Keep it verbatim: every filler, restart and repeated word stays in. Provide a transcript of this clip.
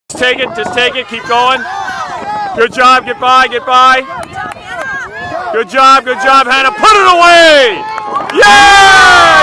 Take it, just take it, keep going. Good job, get by, get by. Good job, good job, Hannah. Put it away! Yeah!